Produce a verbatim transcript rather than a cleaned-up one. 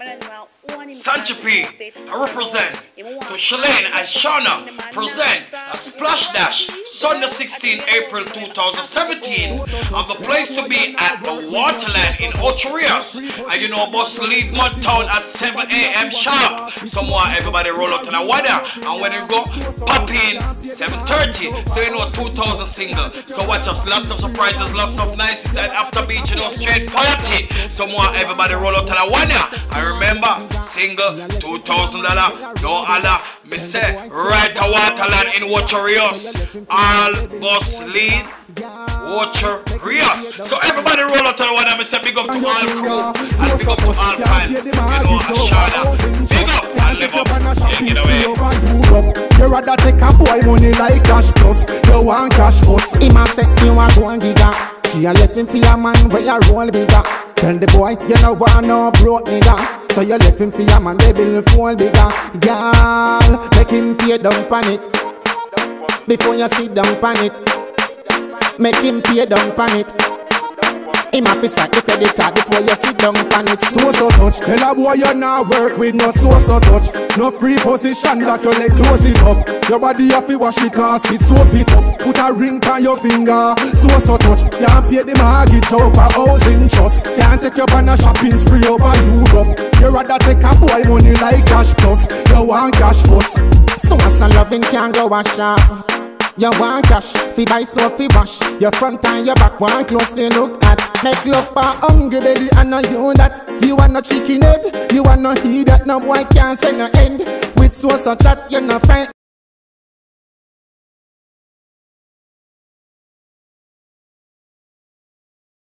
Sancho P, I represent to Shalane and Shauna present a Splash Dash Sunday sixteenth April two thousand seventeen, and the place to be at the Waterland in Ocho Rios. And you know, bus leave Mudtown at seven A M sharp. Somewhere everybody roll out to the water, and when you go pop in seven thirty, so you know two thousand single. So watch us, lots of surprises, lots of nices, and after beach, you know, straight party. Somewhere everybody roll out to the water. And remember, single two thousand dollars, no other. Me say right to Waterland in Ocho Rios. All bus lead Ocho Rios. So everybody roll out to the water. Me say big up to all crew and big up to all fans. You know, Ashana, big up and live up. Take it away. You rather take a boy money like cash plus. You want cash plus. He man say you want gold digger. She a left him for your man where you roll bigger. Tell the boy you no want no broke nigga. So you left him for your man, they build fall bigger. Girl, make him pay down pan it before you sit down pan it. Make him pay down pan it. Him have to start the credit card before you sit down pan it. So so touch, tell a boy you not work with no so so touch. No free position that you let close it up. Your body have to wash it cause we soap it up. Put a ring on your finger. So so touch, can't pay the mortgage over housing trust. Can't take you on a shopping spree over Europe. You rather take a boy money like cash plus. You want cash plus. So much loving can't go wash up. You want cash, fi buy so fi wash. Your front and your back want closely look at. Make love for hungry belly and know you that. You want no chicken head, you want no heat that no boy can't say no end. With so so chat, you no friend